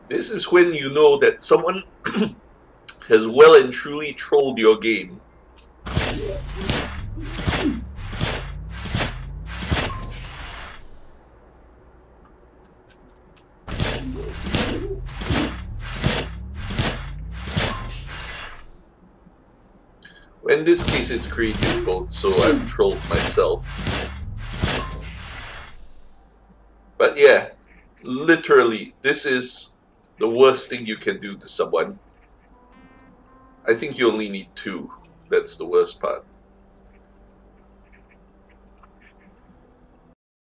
This is when you know that someone has well and truly trolled your game. In this case, it's creative code, so I've trolled myself. But yeah, literally, this is the worst thing you can do to someone. I think you only need 2. That's the worst part.